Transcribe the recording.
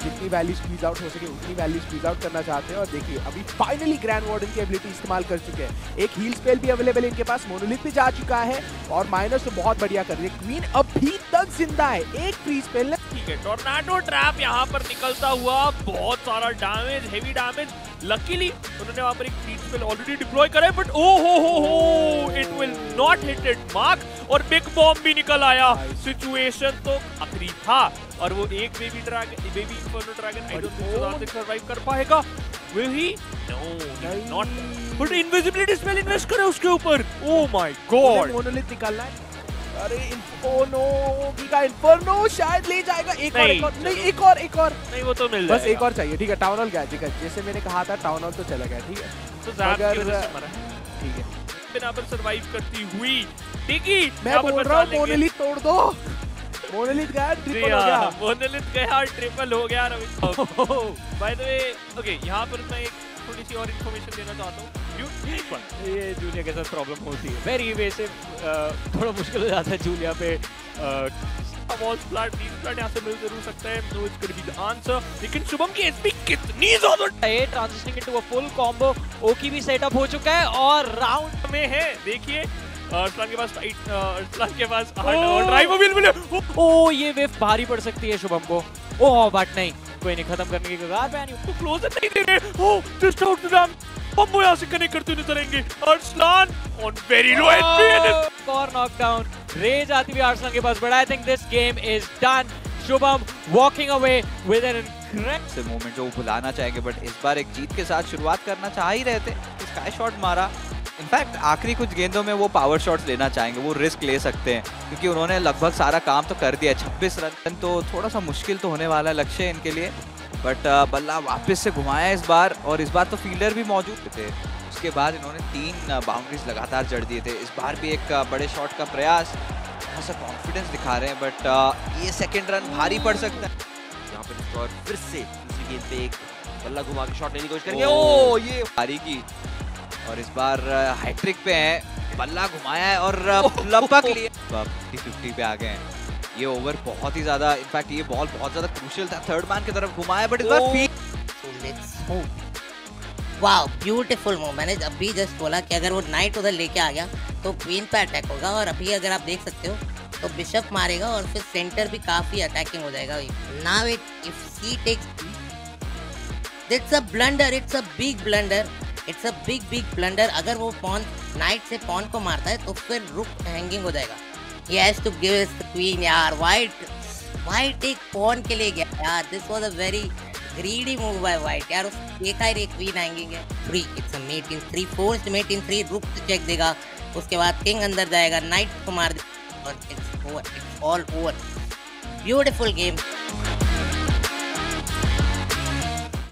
जितनी value squeeze out हो सके उतनी वैल्यू स्क्वीज आउट करना चाहते हैं। और देखिए अभी फाइनली ग्रैंड वार्डन की एबिलिटी इस्तेमाल कर चुके हैं। एक हील स्पेल भी अवेलेबल है इनके पास, मोनोलिथ भी जा चुका है और माइनस तो बहुत बढ़िया कर रही है। क्वीन अभी तक जिंदा है, एक फ्री स्पेल। ठीक है, टोर्नाडो ट्रैप यहाँ पर निकलता हुआ, बहुत सारा डैमेज, हेवी डैमेज। लकीली उन्होंने वहां पर एक फ्री स्पेल ऑलरेडी डिप्लॉय करा है, but oh ho it will not hit it mark. और बिग बॉम्ब भी निकल आया। सिचुएशन तो आखिरी था और वो एक baby inferno dragon I don't think so that survive कर पाएगा। Will he? No not. But invisibility spell invest करे उसके ऊपर। ओ माय गॉड, मोनोलिथ निकालना है। अरे इन्फर्नो शायद ले जाएगा। एक और नहीं, वो तो मिल बस एक और चाहिए। ठीक है, टाउन हॉल गया, जैसे मैंने कहा था टाउन हॉल तो चला गया। ठीक है, तो ठीक है, बिना पर सरवाइव करती हुई टिकी। मैं बोल रहा हूं मोनोलिथ तोड़ दो। मोनोलिथ गया, ट्रिपल हो गया। मोनोलिथ गया, ट्रिपल हो गया। बाय द वे, ओके, यहाँ पर मैं एक थोड़ी सी और इन्फॉर्मेशन देना चाहता हूँ। ये जूलिया के साथ प्रॉब्लम होती है, वेरी इवेसिव, थोड़ा मुश्किल हो जाता है जूलिया पे। यहाँ से मिल जरूर सकता है, no it's gonna be the answer. लेकिन शुभम की एचपी कितनी ज्यादा है, transitioning into a full combo. Okay भी सेटअप हो चुका है और राउंड में है। देखिए अरसलान के पास ड्राइव अवेलेबल है। ओ ये वेव भारी पड़ सकती है शुभम को। ओह बट नहीं, कोई नहीं, खत्म करने की कगार पे। तो क्लोज नहीं दे रहे। Oh just out the dam. बम्बो यहाँ से कनेक्ट करते हुए नजर आएंगे। Arslan on very low HP. और नॉकडाउन रेज आती हुई अरसलान के पास, but I think this game is done. Shubham walking away with an incredible moment जो वो भुलाना चाहेंगे, बट इस बार एक जीत के साथ शुरुआत करना चाह ही रहे थे। स्काई शॉट मारा, इनफैक्ट आखिरी कुछ गेंदों में वो पावर शॉट्स लेना चाहेंगे, वो रिस्क ले सकते हैं क्योंकि उन्होंने लगभग सारा काम तो कर दिया। 26 रन तो थोड़ा सा मुश्किल तो होने वाला लक्ष्य है इनके लिए, बट बल्ला वापस से घुमाया इस बार। और इस बार तो फील्डर भी मौजूद थे। उसके बाद इन्होंने 3 बाउंड्रीज लगातार जड़ दिए थे। इस बार भी एक बड़े शॉट का प्रयास, थोड़ा सा कॉन्फिडेंस दिखा रहे हैं, बट ये सेकेंड रन भारी पड़ सकता है। यहाँ पे और फिर से दूसरी गेंद पे एक बल्ला घुमा के शॉट लेने की कोशिश करेंगे। ओ ये भारी की, और इस बार हैट्रिक पे है, बल्ला घुमाया है और लपक लिया। 50-50 पे आ गए हैं। ये ओवर बहुत ही ज्यादा, इनफैक्ट ये बॉल बहुत ज्यादा क्रूशियल था, थर्ड मैन की तरफ घुमाया, बट इस बार वाओ ब्यूटीफुल मूव। मैंने अभी जस्ट बोला कि अगर वो नाइट उधर लेके आ गया तो क्वीन पे अटैक होगा, और अभी अगर आप देख सकते हो तो बिशप मारेगा और फिर सेंटर भी काफी अटैकिंग हो जाएगा। Now if C takes, it's a blunder, it's a big blunder, it's a big blunder. अगर वो पॉन नाइट से पॉन को मारता है तो फिर रुक हैंगिंग हो जाएगा। He has to give us the queen यार। White एक पॉन के लिए गया यार। This was a very greedy move by White यार। देखा ही क्वीन हैंगिंग है। 3 it's a mate in 3, forced mate in 3, रुक चेक देगा, उसके बाद किंग अंदर जाएगा, नाइट को मार देगा और it's over, it's all over। Beautiful game।